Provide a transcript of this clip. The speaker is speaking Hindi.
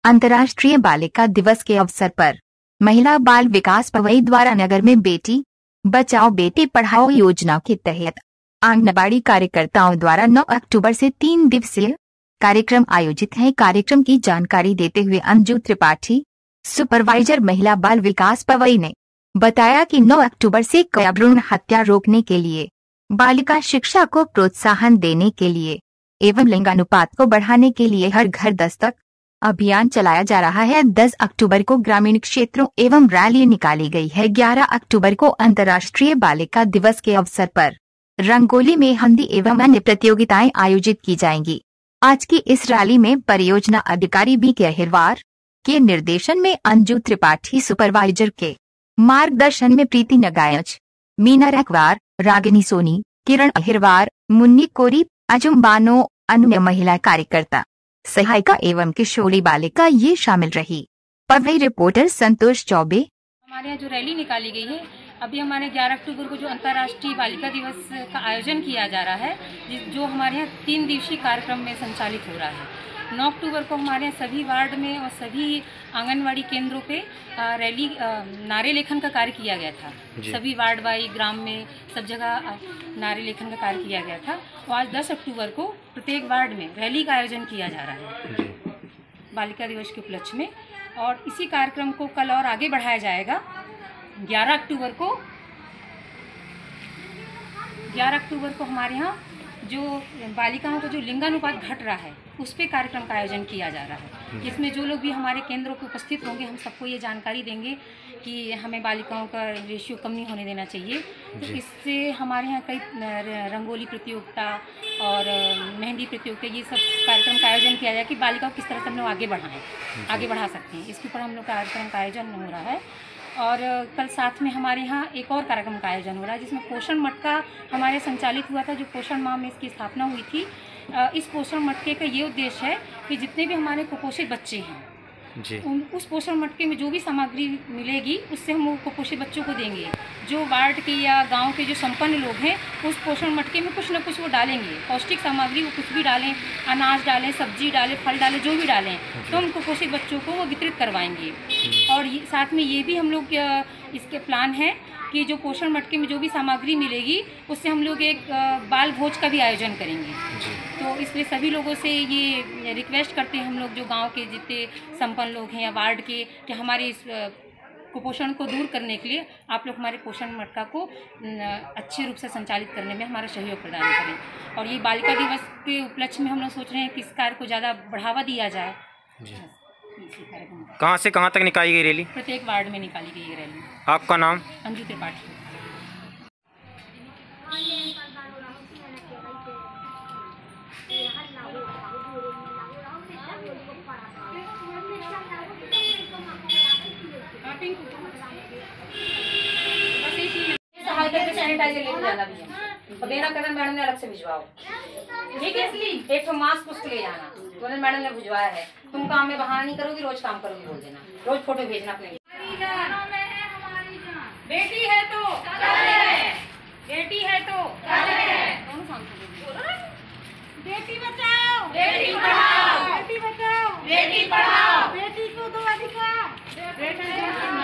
अंतर्राष्ट्रीय बालिका दिवस के अवसर पर महिला बाल विकास पवई द्वारा नगर में बेटी बचाओ बेटी पढ़ाओ योजना के तहत आंगनबाड़ी कार्यकर्ताओं द्वारा 9 अक्टूबर से 3 दिवसीय कार्यक्रम आयोजित है। कार्यक्रम की जानकारी देते हुए अंजू त्रिपाठी, सुपरवाइजर महिला बाल विकास पवई ने बताया कि 9 अक्टूबर से कन्या भ्रूण हत्या रोकने के लिए, बालिका शिक्षा को प्रोत्साहन देने के लिए एवं लिंगानुपात को बढ़ाने के लिए हर घर दस्तक अभियान चलाया जा रहा है। 10 अक्टूबर को ग्रामीण क्षेत्रों एवं रैली निकाली गई है। 11 अक्टूबर को अंतर्राष्ट्रीय बालिका दिवस के अवसर पर रंगोली, मेहंदी एवं अन्य प्रतियोगिताएं आयोजित की जाएंगी। आज की इस रैली में परियोजना अधिकारी बी.के. अहिरवार के निर्देशन में अंजू त्रिपाठी, सुपरवाइजर के मार्गदर्शन में प्रीति नगायच, मीना रखवार, रागिनी सोनी, किरण अहिरवार, मुन्नी कोरी, अजुम बानो, अन्य महिला कार्यकर्ता, सहायिका एवं किशोरी बालिका ये शामिल रही। पवई रिपोर्टर संतोष चौबे। हमारे यहाँ जो रैली निकाली गई है, अभी हमारे 11 अक्टूबर को जो अंतर्राष्ट्रीय बालिका दिवस का आयोजन किया जा रहा है, जो हमारे यहाँ 3 दिवसीय कार्यक्रम में संचालित हो रहा है। 9 अक्टूबर को हमारे यहाँ सभी वार्ड में और सभी आंगनवाड़ी केंद्रों पे रैली नारे लेखन का कार्य किया गया था। सभी वार्ड वाई ग्राम में सब जगह नारे लेखन का कार्य किया गया था। और आज 10 अक्टूबर को प्रत्येक वार्ड में रैली का आयोजन किया जा रहा है बालिका दिवस के उपलक्ष्य में। और इसी कार्यक्रम को कल और आगे बढ़ाया जाएगा। 11 अक्टूबर को हमारे यहाँ जो बालिकाओं का जो लिंगानुपात घट रहा है, उस पे कार्यक्रम का आयोजन किया जा रहा है, जिसमें जो लोग भी हमारे केंद्रों पर उपस्थित होंगे, हम सबको ये जानकारी देंगे कि हमें बालिकाओं का रेशियो कम नहीं होने देना चाहिए। तो इससे हमारे यहाँ कई रंगोली प्रतियोगिता और मेहंदी प्रतियोगिता, ये सब कार्यक्रम का आयोजन किया जाए कि बालिकाओं किस तरह से हम लोग आगे बढ़ा सकते हैं। इसके ऊपर हम लोग कार्यक्रम का आयोजन हो रहा है। और कल साथ में हमारे यहाँ एक और कार्यक्रम का आयोजन हो रहा है, जिसमें पोषण मटका हमारे संचालित हुआ था, जो पोषण माह में इसकी स्थापना हुई थी। इस पोषण मटके का ये उद्देश्य है कि जितने भी हमारे कुपोषित बच्चे हैं उस पोषण मटके में जो भी सामग्री मिलेगी, उससे हम वो कुपोषित बच्चों को देंगे। जो वार्ड के या गांव के जो संपन्न लोग हैं, उस पोषण मटके में कुछ न कुछ वो डालेंगे, पौष्टिक सामग्री, वो कुछ भी डालें, अनाज डालें, सब्जी डालें, फल डालें, जो भी डालें, तो हम कुपोषित बच्चों को वो वितरित करवाएंगे। और साथ में ये भी हम लोग इसके प्लान है कि जो पोषण मटके में जो भी सामग्री मिलेगी, उससे हम लोग एक बाल भोज का भी आयोजन करेंगे। तो इसलिए सभी लोगों से ये रिक्वेस्ट करते हैं हम लोग, जो गांव के जितने संपन्न लोग हैं या वार्ड के, कि हमारे इस कुपोषण को दूर करने के लिए आप लोग हमारे पोषण मटका को अच्छे रूप से संचालित करने में हमारा सहयोग प्रदान करें। और ये बालिका दिवस के उपलक्ष्य में हम लोग सोच रहे हैं कि इस कार्य को ज़्यादा बढ़ावा दिया जाए। कहाँ से कहाँ तक निकाली गई रैली? प्रत्येक वार्ड में निकाली गई रैली। आपका नाम? अंजू त्रिपाठी। सैनिटाइजर लेके जाना भी है और देना कदम मैडम ने अलग से भिजवाओ। ठीक है, इसलिए एक तो मास्क उसको ले जाना, तो मैडम ने भिजवाया है। तुम काम में बहाना नहीं करोगी, रोज काम करोगी, बोल देना, रोज फोटो भेजना अपने। बेटी है तो बेटी है तो बेटी बचाओ, बेटी पढ़ाओ, बेटी बचाओ, बेटी पढ़ाओ, बेटी को दो अधिकार।